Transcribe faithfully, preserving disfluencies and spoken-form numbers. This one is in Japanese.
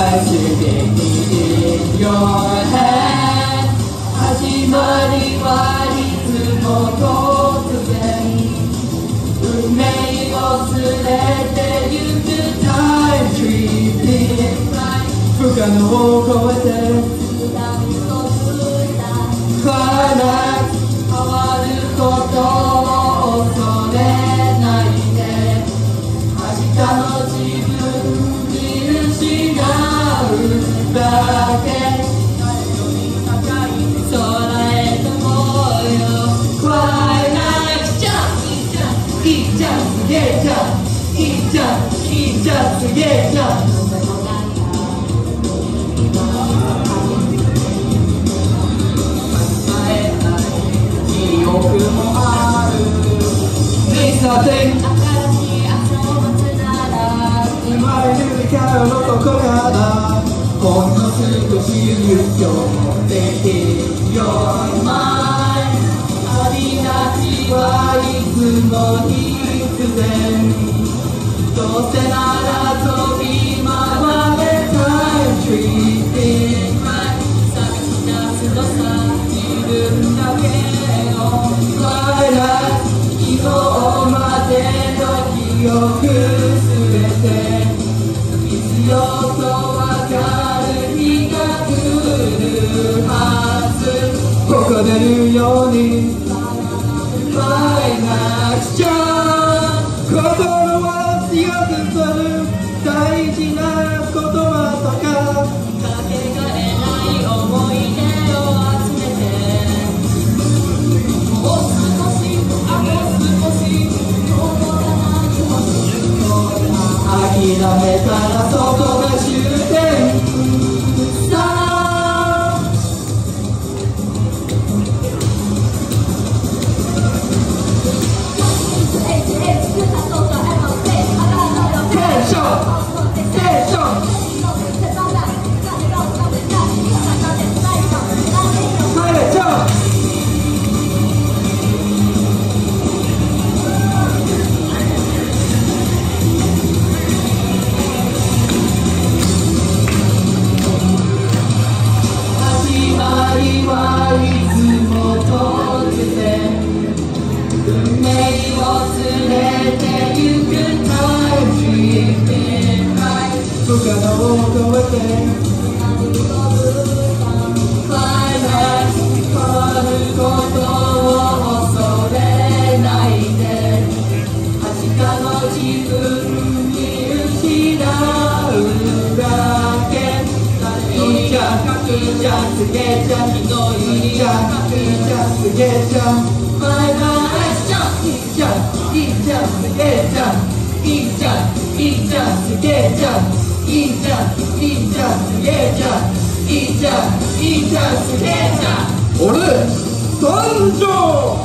I sitting in your hand 始まりはいつも突然運命を連れてゆく Time tripping 不可能を超えて変わることを恐れないで明日の自分見失うだけ空へ飛ぼうよ Fly like jump いっちゃんすげえじゃんいっちゃんいっちゃんすげえじゃん新しい遊ぶつなら生まれるからのここからほんの少し勇気を持っていようまい旅立ちはいつも必然どうせなら飛び回れ Time tripping 探し出すのさ自分だけの Fly like昨日までの記憶すべて必要とわかる日が来るはずここでるように Fly like jump 心は強くする大事な言葉とかかけがえない思い出を集めてもう少し諦めたらそこが終点さあテンションテンション運命を連れてゆく Time tripping 不可能を超えて Fly like 変わることを恐れないで明日の自分に失うだけいいじゃんいいじゃんすげえじゃんひどいいいじゃんいいじゃんすげえじゃんFly likeいいじゃんいいじゃんすげえじゃんいいじゃんいいじゃんすげえじゃんいいじゃんいいじゃんすげえじゃんいいじゃんいいじゃんすげえじゃん俺参上